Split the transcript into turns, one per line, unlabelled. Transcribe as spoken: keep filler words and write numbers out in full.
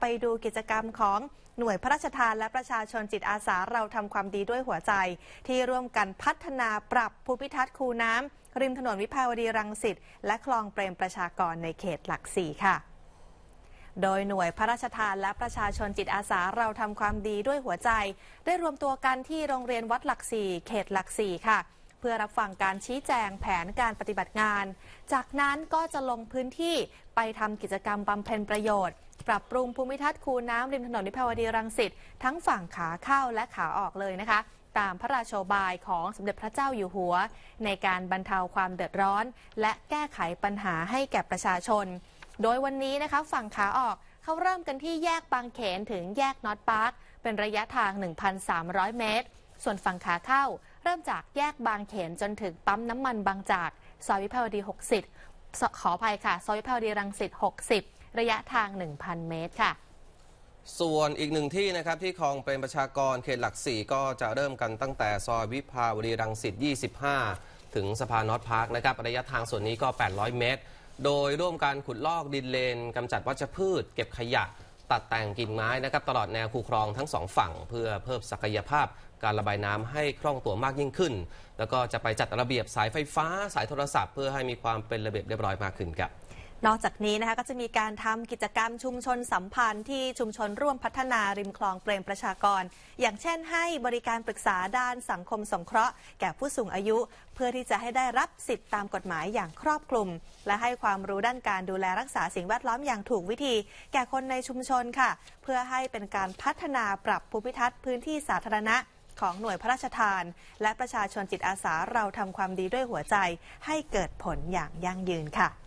ไปดูกิจกรรมของหน่วยพระราชทานและประชาชนจิตอาสาเราทำความดีด้วยหัวใจที่ร่วมกันพัฒนาปรับภูมิทัศน์คูน้ำริมถนนวิภาวดีรังสิตและคลองเปรมประชากรในเขตหลักสี่ค่ะโดยหน่วยพระราชทานและประชาชนจิตอาสาเราทำความดีด้วยหัวใจได้รวมตัวกันที่โรงเรียนวัดหลักสี่เขตหลักสี่ค่ะเพื่อรับฟังการชี้แจงแผนการปฏิบัติงานจากนั้นก็จะลงพื้นที่ไปทำกิจกรรมบำเพ็ญประโยชน์ปรับปรุงภูมิทัศน์คูน้ำริมถนนวิภาวดีรังสิตทั้งฝั่งขาเข้าและขาออกเลยนะคะตามพระราโชบายของสมเด็จพระเจ้าอยู่หัวในการบรรเทาความเดือดร้อนและแก้ไขปัญหาให้แก่ประชาชนโดยวันนี้นะคะฝั่งขาออกเขาเริ่มกันที่แยกบางเขนถึงแยกน็อตพาร์คเป็นระยะทาง หนึ่งพันสามร้อย เมตรส่วนฝั่งขาเข้าเริ่มจากแยกบางเขนจนถึงปั๊มน้ำมันบางจากซอยวิภาวดีหกสิบขออภัยค่ะซอยวิภาวดีรังสิตหกสิบระยะทาง หนึ่งพัน เมตรค่ะ
ส่วนอีกหนึ่งที่นะครับที่คลองเปรมประชากรเขตหลักสี่ก็จะเริ่มกันตั้งแต่ซอยวิภาวดีรังสิตยี่สิบห้าถึงสะพานน็อตพาร์คนะครับระยะทางส่วนนี้ก็แปดร้อยเมตรโดยร่วมการขุดลอกดินเลนกำจัดวัชพืชเก็บขยะตัดแต่งกิ่งไม้นะครับตลอดแนวคูคลองทั้งสองฝั่งเพื่อเพิ่มศักยภาพการระบายน้ำให้คล่องตัวมากยิ่งขึ้นแล้วก็จะไปจัดระเบียบสายไฟฟ้าสายโทรศัพท์เพื่อให้มีความเป็นระเบียบเรียบร้อยมากขึ้นครับ
นอกจากนี้นะคะก็จะมีการทำกิจกรรมชุมชนสัมพันธ์ที่ชุมชนร่วมพัฒนาริมคลองเปรมประชากรอย่างเช่นให้บริการปรึกษาด้านสังคมสงเคราะห์แก่ผู้สูงอายุเพื่อที่จะให้ได้รับสิทธิตามกฎหมายอย่างครอบคลุมและให้ความรู้ด้านการดูแลรักษาสิ่งแวดล้อมอย่างถูกวิธีแก่คนในชุมชนค่ะเพื่อให้เป็นการพัฒนาปรับภูมิทัศน์พื้นที่สาธารณะของหน่วยพระราชทานและประชาชนจิตอาสาเราทำความดีด้วยหัวใจให้เกิดผลอย่างยั่งยืนค่ะ